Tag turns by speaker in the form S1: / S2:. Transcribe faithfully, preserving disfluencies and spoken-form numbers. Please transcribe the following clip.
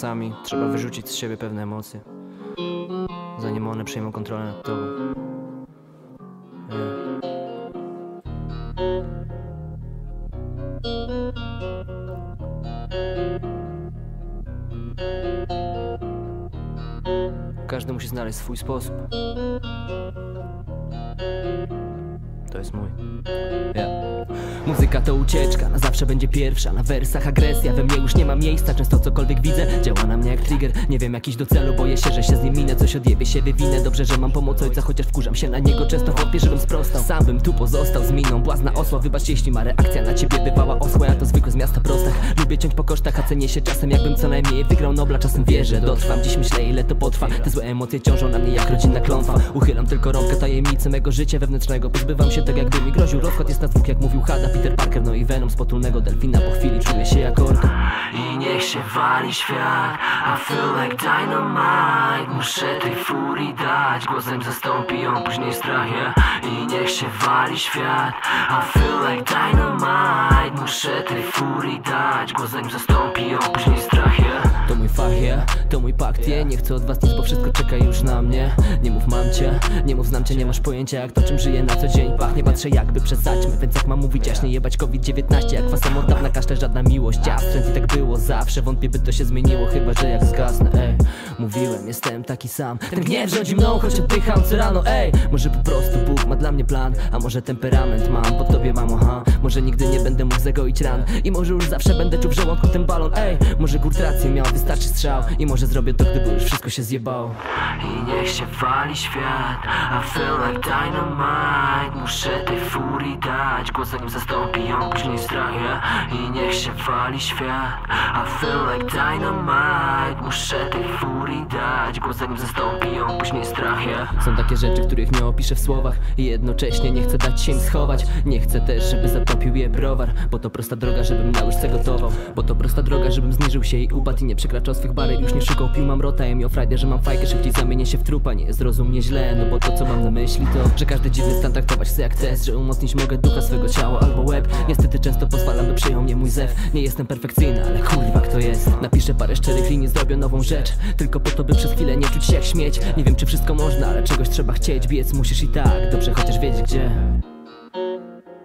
S1: czasami trzeba wyrzucić z siebie pewne emocje, zanim one przejmą kontrolę nad tobą. Yeah. Każdy musi znaleźć swój sposób. To jest mój. Yeah.
S2: Muzyka to ucieczka, na zawsze będzie pierwsza. Na wersach agresja, we mnie już nie ma miejsca. Często cokolwiek widzę, działa na mnie jak trigger. Nie wiem jak iść do celu, boję się, że się z nim minę. Coś odjebie się, wywinę. Dobrze, że mam pomoc ojca, chociaż wkurzam się na niego. Często wątpię, żebym sprostał. Sam bym tu pozostał z miną błazna osła. Wybacz jeśli ma reakcja na ciebie bywała osła. Ja to zwykły z miasta prostach. Lubię ciąć po kosztach, a cenię się czasem jakbym co najmniej wygrał Nobla. Czasem wierzę, dotrwam, dziś myślę ile to potrwa. Te złe emocje ciążą na mnie jak rodzinna klątwa. Uchylam tylko rąbkę tajemnicy mego życia wewnętrznego. Pozbywam się tak jakby mi groził rozkład. Jest na dwóch jak mówił Hada, Peter Parker, no i Venom. Z potulnego delfina po chwili czuję się jak orka.
S3: I niech się wali świat, I feel like dynamite. Muszę tej furii dać, głosem zastąpi ją później strach, yeah. I niech się wali świat, I feel like dynamite. Muszę tej furii dać, głosem zastąpi ją później strach, yeah.
S2: To mój fach, yeah, to mój pakt, yeah. Nie chcę od was nic, bo wszystko czeka już na mnie. Nie mów mam cię, nie mów znam cię, nie masz pojęcia jak to czym żyję na co dzień pachnie. Patrzę jakby przesadźmy, więc jak mam mówić jaśnie jebać COVID dziewiętnaście. Jak kwasem od dawna kaszle, żadna miłość. Ja wstręt i tak było zawsze, wątpię by to się zmieniło. Chyba, że jak zgasnę, ej. Mówiłem, jestem taki sam. Ten gniew rządzi mną, choć oddycham co rano, ej. Może po prostu Bóg ma dla mnie plan, a może temperament mam po tobie, mamo, ha. Może nigdy nie będę mógł zagoić ran i może już zawsze będę czuł w żołądku ten balon, ej. Może Gurt rację miał, wystarczy strzał i może zrobię to, gdyby już wszystko się zjebało.
S3: I niech się wali świat, I feel like dynamite. Muszę tej furii dać, głos zanim zastąpi ją później strach, yeah. I niech się wali świat, I feel like dynamite. Muszę tej furii dać, głos zanim zastąpi ją później strach, yeah.
S2: Są takie rzeczy, których nie opiszę w słowach i jednocześnie nie chcę dać się im schować. Nie chcę też, żeby zatopił je browar, bo to prosta droga, żebym na łyżce gotował. Bo to prosta droga, żebym zniżył się i upadł i nie przekraczał swych barier. Już nie szukał pił, mam rota, ja mi o frajdę, że mam fajkę. Szybciej zamienię się w trupa, nie zrozum mnie źle. No bo to co mam na myśli to, że każdy dziwny stan traktować chcę jak test, że umocnić mogę ducha swego ciała albo łeb. Niestety często pozwalam, by przejął mnie mój zew. Nie jestem perfekcyjny, ale kurwa kto jest. Napiszę parę szczerych linii, zrobię nową rzecz, tylko po to by przez chwilę nie czuć się jak śmieć. Nie wiem czy wszystko można, ale czegoś trzeba chcieć. Biec musisz i tak, dobrze chociaż wiedzieć gdzie.